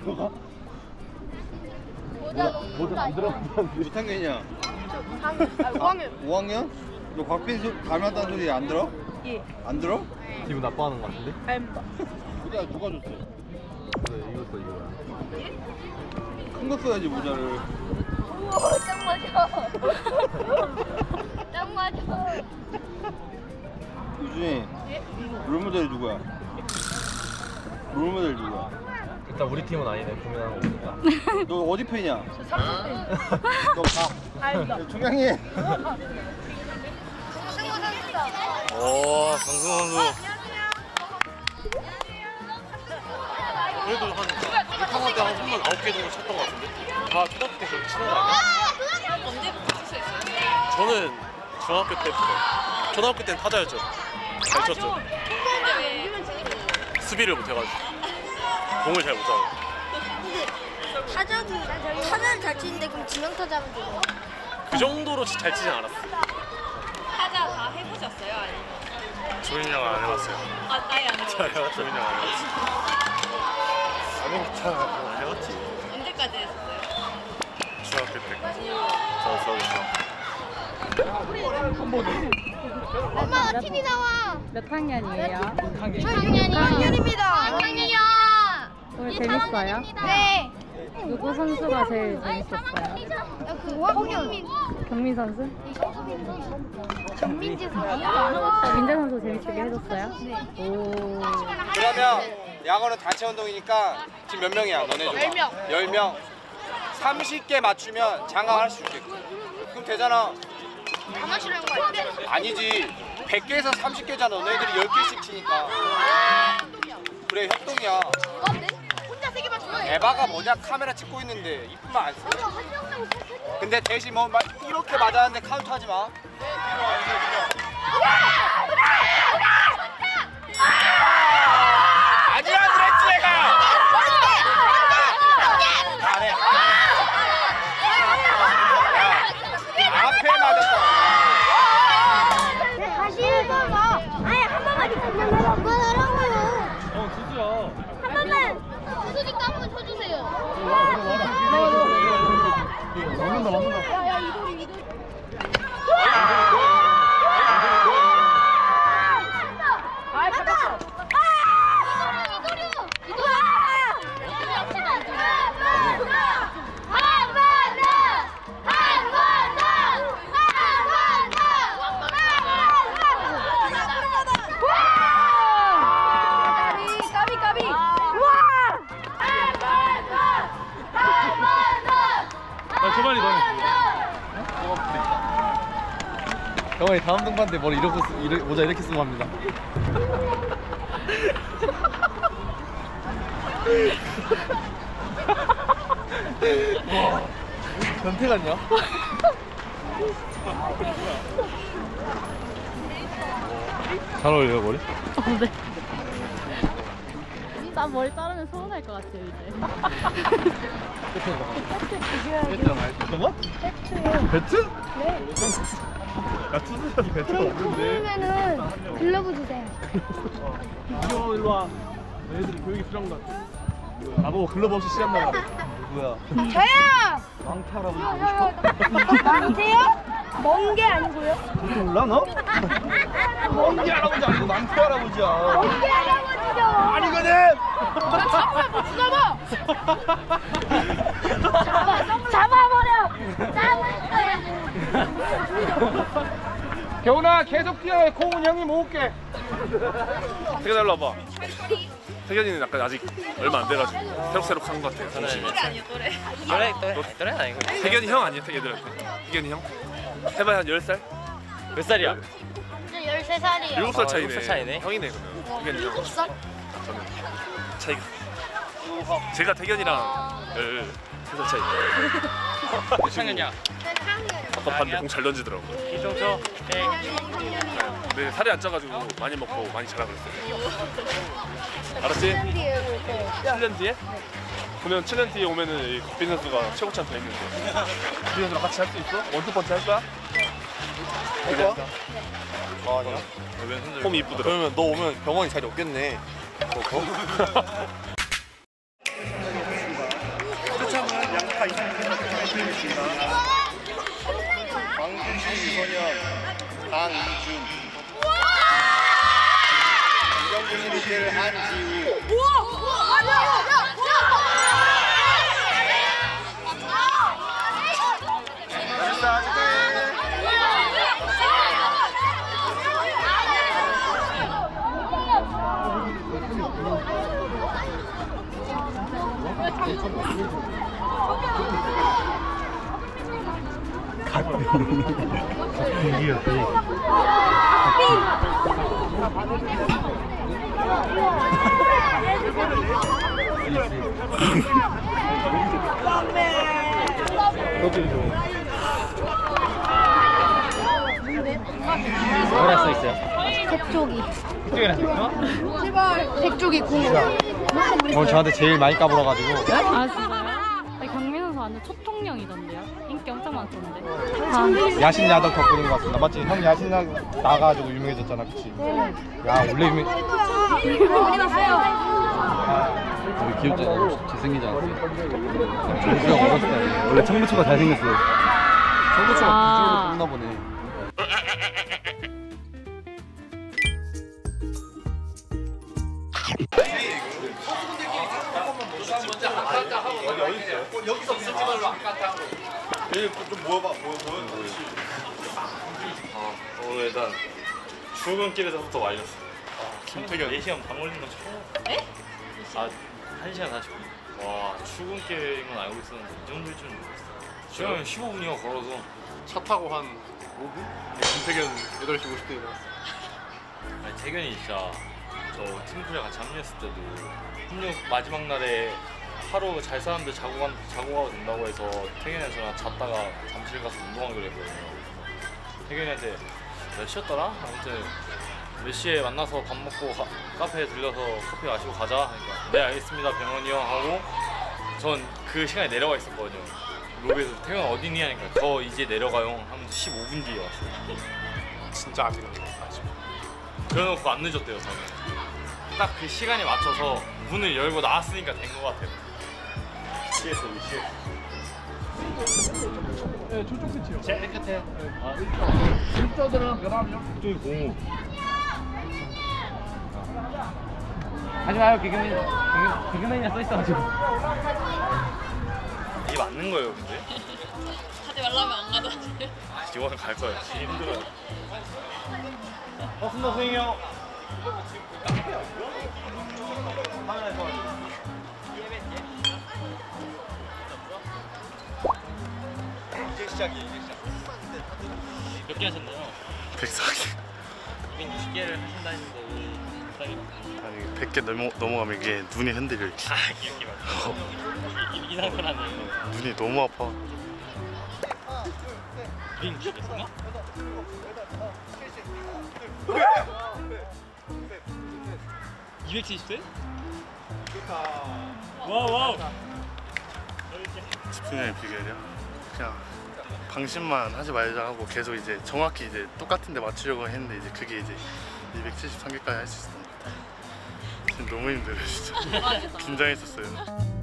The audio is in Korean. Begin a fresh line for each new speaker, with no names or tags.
들어가? 모자 안 들어간다는데.
몇 학년이냐?
5학년.
5학년? 너 곽빈수 닮았다는 소리 안 들어?
예.
안 들어?
기분 나빠하는 것 같은데?
알바.
모자 누가 줬어?
그래, 이것도 이거야.
큰 거 써야지 모자를.
우와, 짱 맞아. 짱 맞아.
유준이 롤모델이 누구야? 롤모델 누구야?
일단 우리 팀은 아니네, 고민하는 거니까.
너 어디 팬이야?
저 3번
너 가.
알바.
중량이.
오, 강승 선수. 그래도 한 1학년 때 한 3번 9개 정도 쳤던 것 같은데? 다 초등학교 때 그렇게 치는 거 아니야?
언제부터 출소했어요?
저는 중학교 때부터. 초등학교 때는 타자였죠. 잘 쳤죠. 수비를 못해가지고. 공을 잘 못 잡아.
근데 타자는 잘 치는데 그럼 지명타자 하면 돼요?
그 정도로 잘 치진 않았어.
타자 다 해보셨어요? 아니면?
조인이 형은 안 해봤어요.
아예 안 해봤어요?
조인이 형 안 해봤지. 아니, 다 해봤지.
언제까지 했었어요?
중학교 때까지.
엄마 팀이 나와.
몇 학년이에요?
6학년입니다. 6학년이요.
오늘 재밌어요?
네.
누구 선수가 제일 재밌었어요?
그 5학년.
경민 선수?
전민지 선수.
민재 선수 재밌게 해줬어요? 네. 오.
그러면 야구는 단체 운동이니까 지금 몇 명이야? 너네 중?
10명.
10명. 30개 맞추면 장가할 수 있게. 그럼 되잖아.
다 맞추려는 거 아니야?
아니지. 100개에서 30개잖아. 너네들이 10개씩 치니까. 그래, 협동이야.
혼자 3개만 줘요.
에바가 뭐냐? 카메라 찍고 있는데 이쁘면 안 써. 근데 대신 뭐 이렇게 맞았는데 카운트 하지 마. 아니라 그랬지 내가. 잘해. 앞에 맞았다.
다시 해봐봐. 아니 한 번만 한번 하라고요.
수수야.
한 번만. 수수니까 한번 쳐주세요.
맞는다.
야 이도리.
아, 잡았어. 까비.
조만이 너는. 경원이 다음 등반 때 머리 모자 이렇게 쓰고 합니다. 변태 같냐? 잘 어울려요 머리?
네. 나 머리 자르면 서운할 것 같아요, 이제.
어떤 거? 배트? 네. 야, 투수한테 배트가 없는데.
그러면은 글러브 주세요.
일로 와. 애들이 교육이 필요한 것 같아. 나보고 글러브 없이 시간 나가래. 누구야?
저요.
망태 할아버지 보고 싶어?
망태요? 먼 게 아니고요.
그렇게 몰라 너? 망태 할아버지 아니고 망태 할아버지야.
먼 게 할아버지죠.
아니거든!
잡아버려.
경훈아 계속 뛰어. 공은 형이 모을게.
태견 일로 와봐. 태견이는 약간 아직 얼마 안 돼가지고 새록새록한 것 같아. 정신이.
또래 아니고.
태견이 형 아니야? 애들한테. 태견이 형? 해봐야 한 10살?
몇 살이야?
13살이요.
7살 차이네.
7살 차이네.
형이네 그러면. 태견이 형.
7살?
저는 차이가. 제가 태견이랑 13살 차이.
몇 학년이야?
아까 봤는데 공 잘 던지더라고.
이정도? 네.
근데 살이 안 쪄가지고 많이 먹고 많이 자라 그랬어요. 알았지? 7년 뒤에? 그러면 7년 뒤에 오면은 이 곽빈 선수가 최고 찬스 있는데 곽빈 선수랑 같이 할 수 있어? 원투펀치 할 거야? 할 거야?
아, 아니야?
폼이 이쁘더라.
그러면 너 오면 병원이 자리 없겠네. 강희준. 이정균 1위 한지우.
뭐라 써 있어요?
색조기.
색조기라는
색조기 공.
오늘 저한테 제일 많이 까불어가지고.
아 진짜요? 네, 경민 선수 완전 초통령이던데요? 인기 엄청 많던데.
야신야덕 덕분인 것 같습니다. 맞지? 형 야신야덕 나가지고 유명해졌잖아, 그치? 야 원래 유명.
되게 귀엽잖아. 잘생기지 않았어요? 정수영 어렸을 때 원래 청부초가 잘생겼어요. 청부초가
아.
구주로 뽑나 보네.
오늘 일단 출근길에서부터 말렸어. 김태균 4시간 반 걸린 건 처음.
에?
아 1시간 40분. 와 출근길인 건 알고 있었는데 이 정도일 줄은 몰랐어. 지금 15분이요 걸어서.
차 타고 한 5분? 김태균 8시 50분에 나왔어.
아니 태균이 진짜 저 팀플에 같이 합류했을 때도 합류 마지막 날에 하루 잘 사람들 자고 가도 된다고 해서 태균이랑 저랑 잤다가 잠실 가서 운동하기로 했거든요. 태균이한테 몇 시였더라? 아무튼 몇 시에 만나서 밥 먹고 카페에 들려서 커피 마시고 가자 하니까 네 알겠습니다 병원이 형 하고 전 그 시간에 내려가 있었거든요. 로비에서 태균 어디니 하니까 저 이제 내려가요 하면서 15분 뒤에 왔어요.
진짜 안 믿었네. 아쉽다.
그래놓고 안 늦었대요 저는. 딱 그 시간에 맞춰서 문을 열고 나왔으니까 된 것 같아요. 취했어 취했어.
네, 저쪽 끝이요.
제일 끝에.
일자들은 그다음요.
저기 공우.
하지 마요. 개그맨이라 써 있어가지고.
이게 맞는 거예요 근데?
하지 말라면 안 가도 돼.
이거는 갈 거예요. 진짜 힘들어요. 승도 승희 형.
이제 시작이에요, 이제 시작.
몇 개 하셨나요?
104개.
260개를 하신다 했는데 왜 104개?
아니 100개 넘어가면 이게 눈이 흔들려 이렇게.
아 이렇게 맞죠? 이 상태라네요.
눈이 너무 아파.
260개였나? 와우.
집중력의 비결이야? 그냥 방심만 하지 말자 하고 계속 이제 정확히 이제 똑같은데 맞추려고 했는데 이제 그게 이제 273개까지 할 수 있었던 것 같아. 지금 너무 힘들어요 진짜. 긴장했었어요.